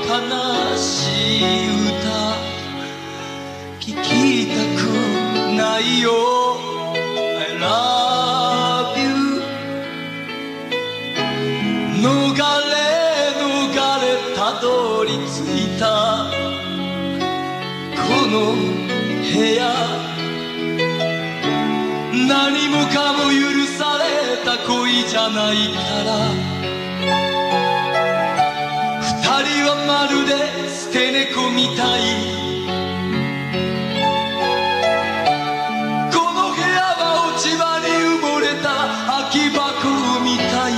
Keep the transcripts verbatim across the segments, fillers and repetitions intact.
悲しい歌聞きたくないよ I love you 逃れ逃れたどり着いたこの部屋何もかも許された恋じゃないから二人はまるで捨て猫みたいこの部屋は落ち葉に埋もれた空き箱みたい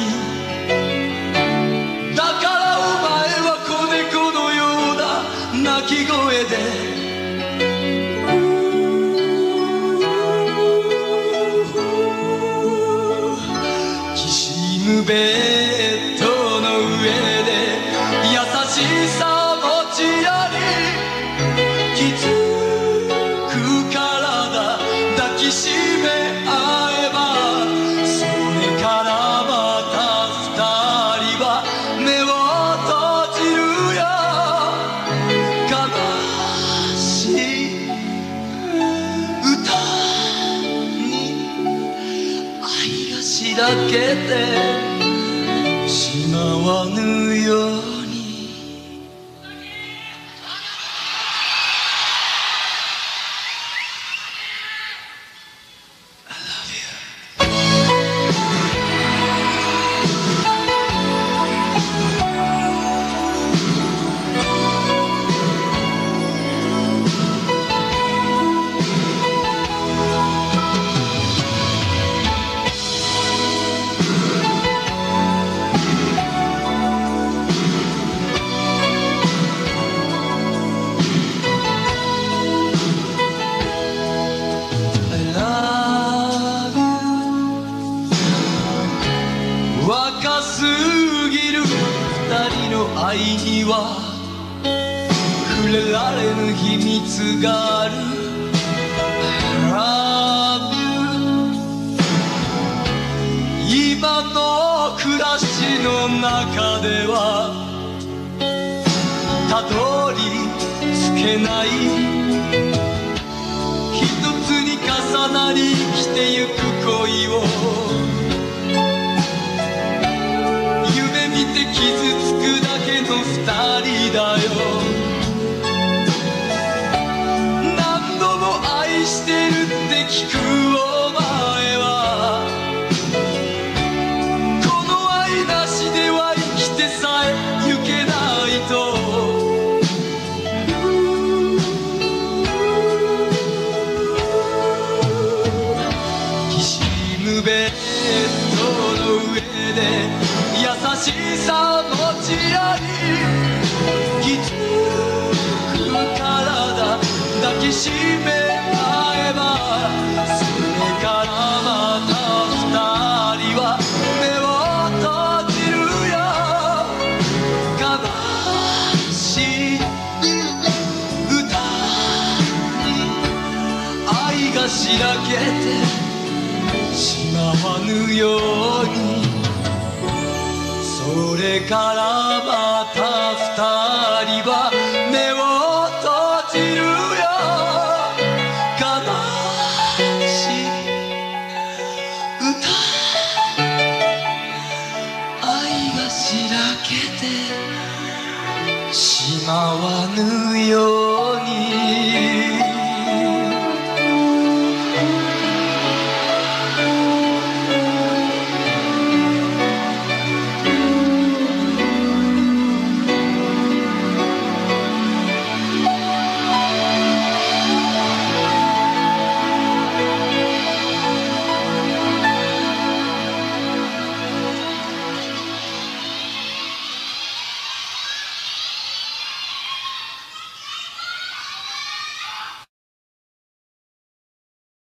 だからお前は子猫のような鳴き声でベッドの上で優しさ持ちやり気づくからだ抱きしめ合えばそれからまた二人は目を閉じるよ悲しい歌に愛がしらけてしまわぬようにI love you若すぎる二人の愛には触れられぬ秘密がある I love you 今の暮らしの中ではたどり着けない一つに重なり生きてゆく恋を傷つくだけの二人だよ何度も愛してるって聞くお前はこの愛なしでは生きてさえゆけないときしむベッドの上で優しさ持ちあり気づく体抱きしめ合えばそれからまた二人は目を閉じるよ悲しい歌に愛がしらけてしまわぬようにそれからまた二人は目を閉じるよ悲しい歌愛がしらけてしまわぬように